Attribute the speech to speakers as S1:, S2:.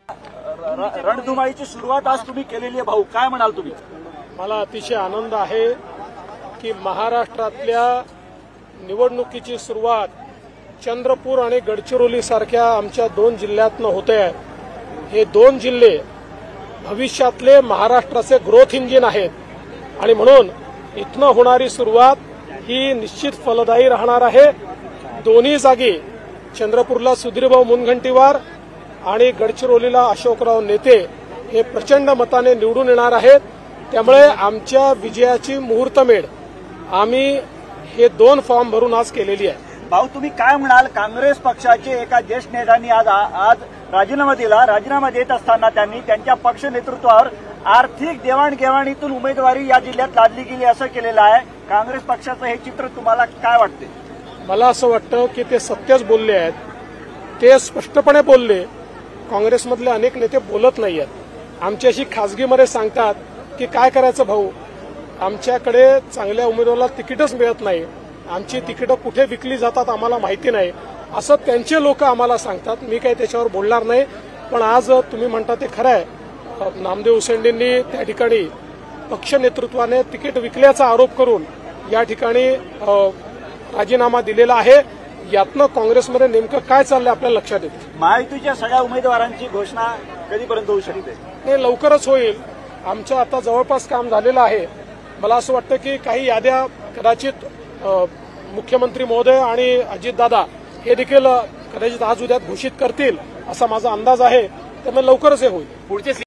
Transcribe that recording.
S1: रणधुमाळीची सुरुवात आज तुम्ही केलेली आहे भाऊ, काय म्हणाल तुम्ही?
S2: मला अतिशय आनंद आहे की महाराष्ट्रातल्या निवडणुकीची सुरुवात चंद्रपूर आणि गडचिरोली सारख्या आमच्या 2 जिल्ह्यातनं होते आहे। हे 2 जिल्हे भविष्यातले महाराष्ट्राचे ग्रोथ इंजिन आहेत आणि म्हणून इथनं होणारी सुरुवात ही निश्चित फलदायी राहणार आहे। दोन्ही जागी चंद्रपूरला सुधीरभाऊ मुनगंटीवार आणि गडचिरोलीला अशोकराव नेते हे प्रचंड मताने निवडून येणार आहेत। त्यामुळे आमच्या विजयाची मुहूर्तमेढ आम्ही हे 2 फॉर्म भरून आज केलेली आहे।
S1: भाऊ तुम्ही काय म्हणाल? काँग्रेस पक्षाचे एका ज्येष्ठ नेत्यांनी आज राजीनामा दिला। राजीनामा देत असताना त्यांनी त्यांच्या पक्ष नेतृत्वावर आर्थिक देवाणघेवाणीतून उमेदवारी या जिल्ह्यात लादली गेली असं केलेलं आहे। काँग्रेस पक्षाचं हे चित्र तुम्हाला काय वाटते?
S2: मला असं वाटतं की ते सत्यच बोलले आहेत, ते स्पष्टपणे बोलले। काँग्रेसमधले अनेक नेते बोलत नाही आहेत, आमच्याशी खासगीमध्ये सांगतात की काय करायचं भाऊ, आमच्याकडे चांगल्या उमेदवाराला तिकीटच मिळत नाही, आमची तिकीटं कुठे विकली जातात आम्हाला माहिती नाही, असं त्यांचे लोक आम्हाला सांगतात। मी काही त्याच्यावर बोलणार नाही। पण आज तुम्ही म्हणता ते खरं आहे, नामदेव उसेंडींनी त्या ठिकाणी पक्ष नेतृत्वाने तिकीट विकल्याचा आरोप करून या ठिकाणी राजीनामा दिलेला आहे। यातनं काँग्रेसमध्ये नेमकं काय चाललंय आपल्याला लक्षात येतं।
S1: महायुतीच्या सगळ्या उमेदवारांची घोषणा कधीपर्यंत होऊ शकते?
S2: नाही, लवकरच होईल। आमचं आता जवळपास काम झालेलं आहे। मला असं वाटतं की काही याद्या कदाचित मुख्यमंत्री महोदय आणि अजितदादा हे देखील कदाचित आज उद्यात घोषित करतील असा माझा अंदाज आहे। त्यामुळे लवकरच हे होईल।